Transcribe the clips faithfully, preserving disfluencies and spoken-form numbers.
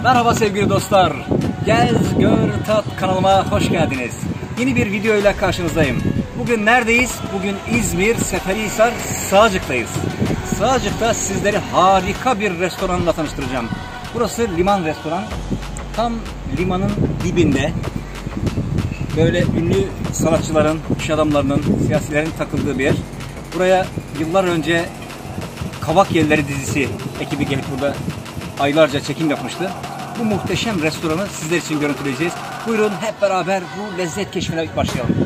Merhaba sevgili dostlar. Gez, gör, tat kanalıma hoş geldiniz. Yeni bir video ile karşınızdayım. Bugün neredeyiz? Bugün İzmir, Seferihisar, Sığacık'tayız. Sığacık'ta sizleri harika bir restoranla tanıştıracağım. Burası Liman Restoran. Tam limanın dibinde. Böyle ünlü sanatçıların, iş adamlarının, siyasilerin takıldığı bir yer. Buraya yıllar önce Kavak Yelleri dizisi ekibi gelip burada aylarca çekim yapmıştı. Bu muhteşem restoranı sizler için görüntüleyeceğiz. Buyurun hep beraber bu lezzet keşfine başlayalım.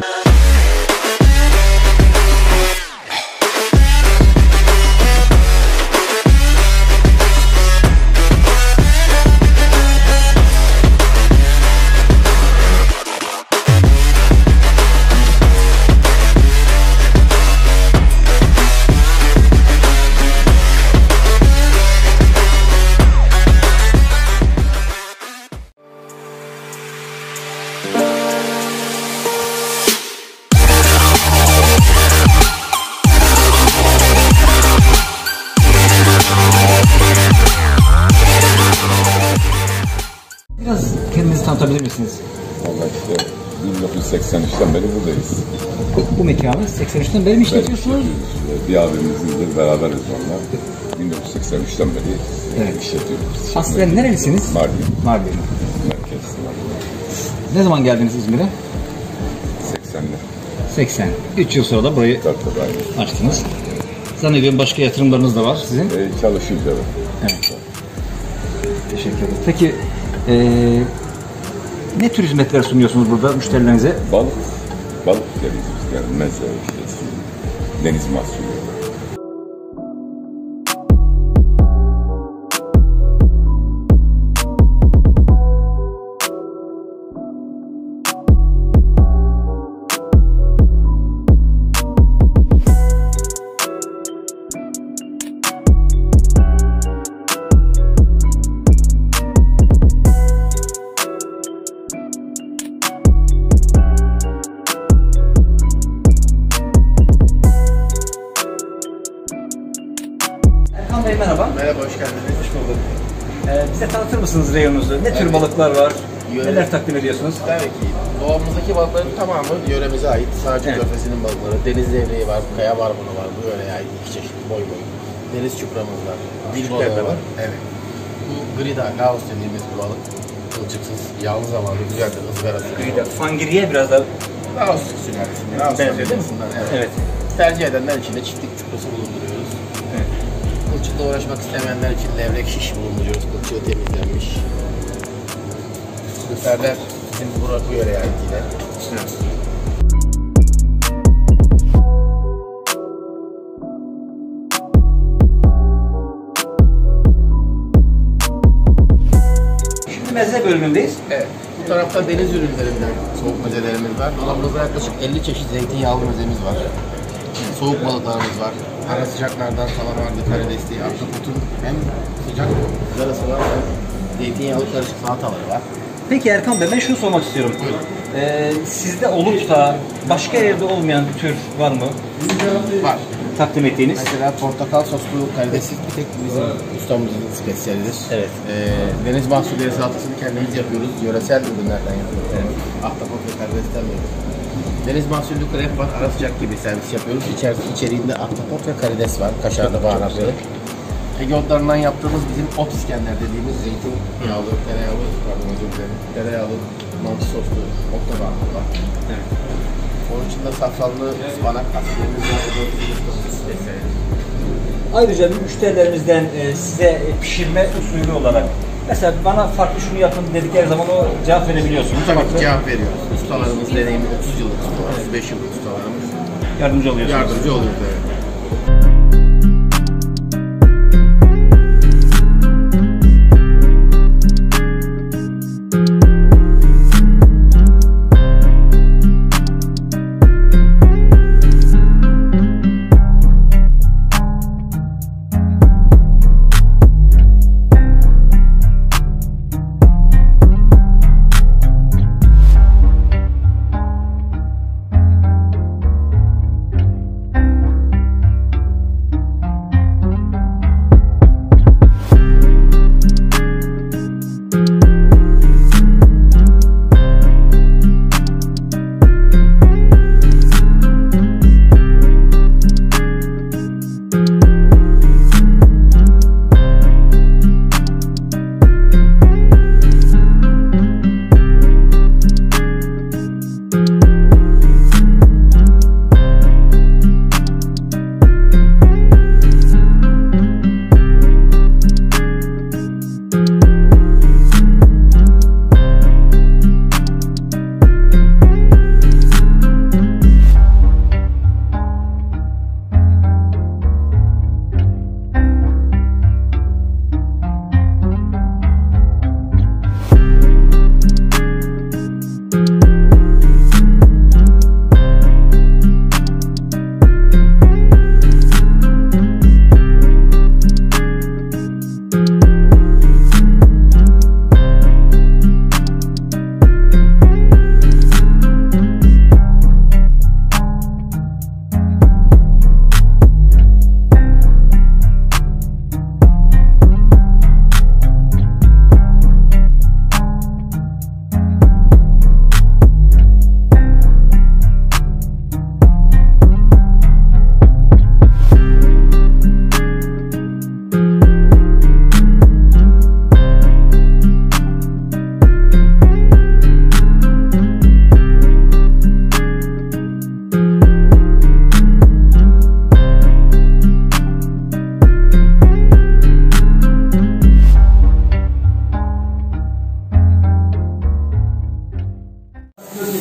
Biraz kendinizi tanıtabilir misiniz? Vallahi işte bin dokuz yüz seksen üçten beri buradayız. Bu mekanı seksen üçten beri mi işletiyorsunuz? Bir abimizle beraberiz onunla. bin dokuz yüz seksen üçten beri evet. işletiyoruz. Aslen nerelisiniz? Mardin. Mardin. Merkez Mardin. Ne zaman geldiniz İzmir'e? seksen'de. seksen. üç yıl sonra da burayı tabii, açtınız. Zannediyorum başka yatırımlarınız da var sizin. Ee, çalışıyoruz evet. Evet. Teşekkür ederim. Peki Ee, ne tür hizmetler sunuyorsunuz burada müşterilerinize? Balık, balık yeriz yani meze, işte, deniz mahsulü. Erkan Bey merhaba. Merhaba, hoş geldiniz. Hoş bulduk. Ee, bize tanıtır mısınız reyonunuzu? Ne tür evet. balıklar var? Yöre... Neler takdim ediyorsunuz? Tabii ki. Doğamızdaki balıkların tamamı yöremize ait. Sığacık evet. Körfezi'nin balıkları. Deniz levreği var, kaya barbunu var. Bu yöreye ait iki çeşit boy boy. Deniz çupramız var. Dil balığı var. Evet. Bu grida, Laos dediğimiz bir balık. Kılçıksız, yağlı zamanlı, güzel bir ızgarası. Grida, fangiriye biraz da... Laos sülalesinden. Laos sülalesinden, evet. evet. Tercih edenler için de çiftlik çuprası bulunduruyoruz. Evet. Kılçıkla uğraşmak istemeyenler için levrek şiş bulunduruyoruz. Kılçığı temizlenmiş. Lüferler bizim Burak bu yöreye ait yine. Evet. Şimdi meze bölümündeyiz. Evet. Bu tarafta deniz ürünlerinden soğuk mezelerimiz var. Dolabımızda yaklaşık elli çeşit zeytinyağlı mezemiz var. Soğuk balıklarımız var. Ara sıcaklardan kalamardı, karidesli, ahtapotun hem sıcak ızgarası var hem zeytinyağlı karışık salataları var. Peki Erkan Bey, ben şunu sormak istiyorum. Ee, sizde olup da başka yerde olmayan bir tür var mı? Var. Takdim ettiğiniz? Mesela portakal soslu karidesli bir tek bizim ustamızın spesiyalidir. Evet. Ee, deniz mahsulleri salatasını kendimiz yapıyoruz. Yöresel ürünlerden yapıyoruz. Evet. Ahtapot ve karidesten yapıyoruz. Deniz mahsullü krep var, ara sıcak gibi servis yapıyoruz. İçer, içeriğinde ahtapot ve karides var, kaşarlı baharatlı. Ege otlarından yaptığımız bizim ot İskender dediğimiz zeytin yağlı, tereyağlı, pardon özür dilerim, tereyağlı, mantı soslu ot da var. Evet. Onun içinde safranlı ıspanak aslında ayrıca müşterilerimizden e, size pişirme usulü olarak mesela bana farklı şunu yapın dedikleri zaman o cevap verebiliyorsunuz. Tabii ki cevap veriyoruz. Ustalarımız deneyimli otuz yıllık, otuz beş yıllık ustalarımız. Yardımcı oluyorsunuz. Yardımcı oluyoruz evet.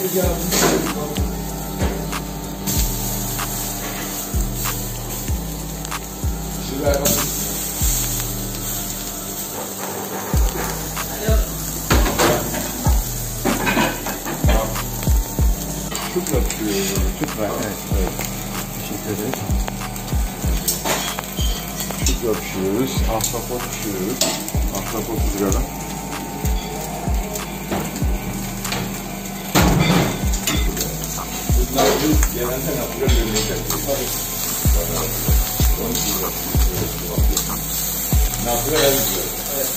Süt var pişiriyor. Süt var, evet. Evet. Teşekkür ederiz. Süt var pişiriyoruz. Ahtapot pişiriyoruz. Ahtapot ızgara. Bunlar biz genelde yapıyor memleket. Ne yapıyor? Evet.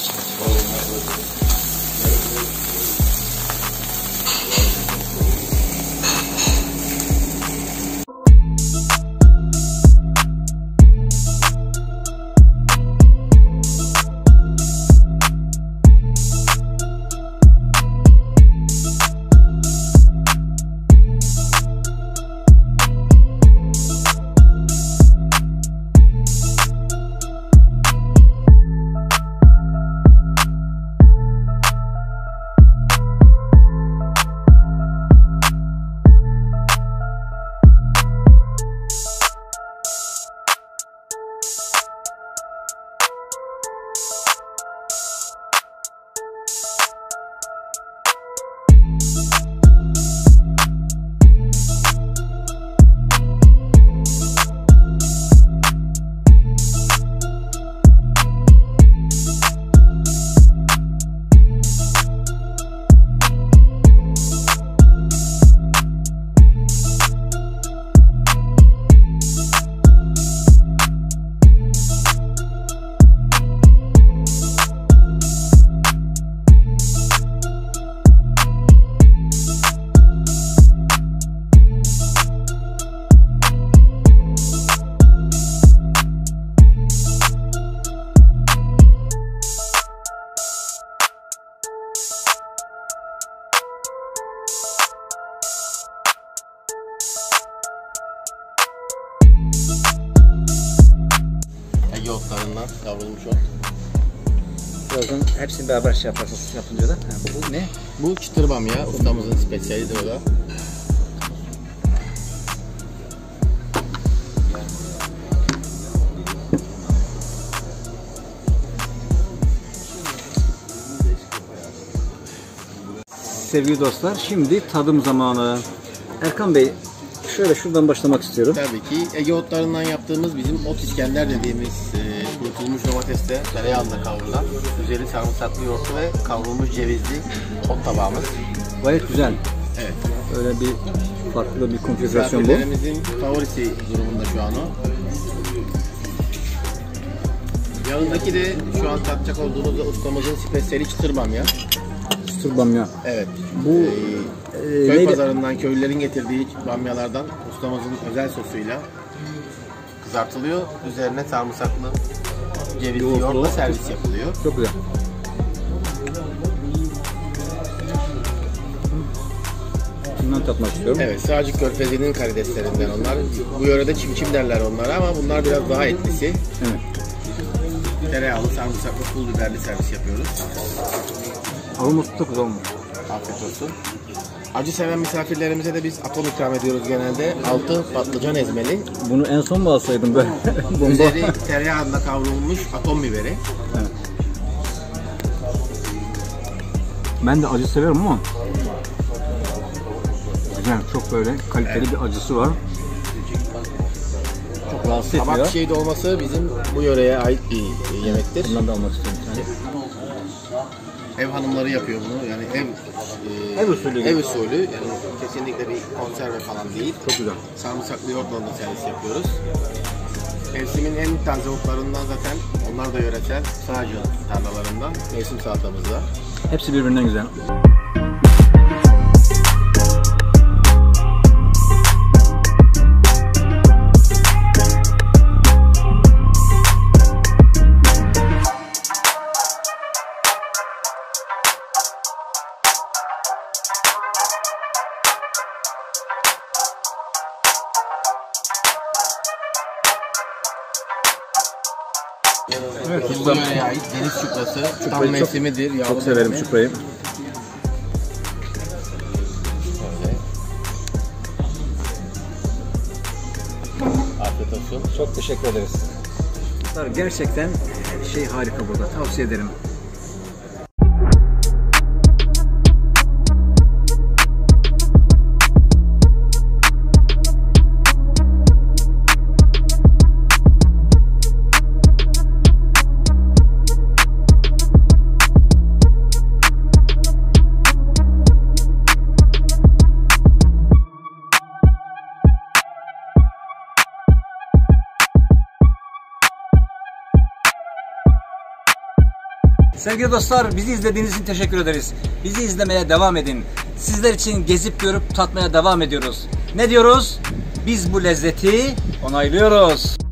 Ege otlarından kavrulmuş ot. Birazdan hepsini beraber şey yaparsanız yapınca da. Ha, bu ne? Bu çıtır bamya, ustamızın spesiyelidir o da. Sevgili dostlar, şimdi tadım zamanı. Erkan Bey, şöyle şuradan başlamak istiyorum. Tabii ki Ege otlarından yaptığımız bizim ot İskender dediğimiz e, kurutulmuş domatesle tereyağında kavrulan, üzeri sarımsaklı yoğurtlu ve kavrulmuş cevizli ot tabağımız. Gayet güzel. Evet. Öyle bir farklı bir konfigürasyon bu. Misafirlerimizin favorisi durumunda şu an o. Yanındaki de şu an tatacak olduğumuz ustamızın spesiyeli çıtır bamya. Çıtır bamya. Evet. Bu Ee, e, köy neydi? pazarından köylülerin getirdiği bamyalardan ustamızın özel sosuyla kızartılıyor. Üzerine sarımsaklı cevizli Yoğurtlu. yoğurtla servis yapılıyor. Çok güzel. Bundan tatmak istiyorum. Evet, Sığacık Körfezi'nin karideslerinden onlar. Bu yörede çimçim derler onlara ama bunlar biraz daha etlisi. Evet. Tereyağlı, sarımsaklı, pul biberli servis yapıyoruz. Aroması çok güzel olmuş. Afiyet olsun. Acı seven misafirlerimize de biz atom ikram ediyoruz genelde. Altı patlıcan ezmeli. Bunu en son mu alsaydım böyle? Bomba. Üzeri tereyağında kavrulmuş atom biberi. Evet. Ben de acı severim ama güzel, çok böyle kaliteli Evet. bir acısı var. Çok rahatsız etmiyor. Kabak çiçeği dolması bizim bu yöreye ait bir yemektir. Bundan da almak istiyorum. Yani. Ev hanımları yapıyor bunu. Yani ev e, Ev usulü. Ev usulü. Yani kesinlikle bir konserve falan değil. Çok güzel. Sarımsaklı yoğurtla da servis yapıyoruz. Mevsimin en taze otlarından zaten onlar da yöresel sadece tarlalarından mevsim salatamız var. Hepsi birbirinden güzel. Evet, Bu yöreye ait deniz çuprası. Tam çok- mevsimidir. Çok yağlı severim mevsimi. çuprayı. Çok teşekkür ederiz. Gerçekten şey harika burada. Tavsiye ederim. Sevgili dostlar, bizi izlediğiniz için teşekkür ederiz. Bizi izlemeye devam edin. Sizler için gezip görüp tatmaya devam ediyoruz. Ne diyoruz? Biz bu lezzeti onaylıyoruz.